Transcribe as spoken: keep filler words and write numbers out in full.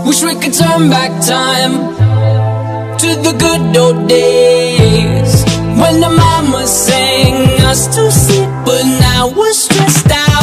Wish we could turn back time to the good old days when the mama sang us to sleep, but now we're stressed out.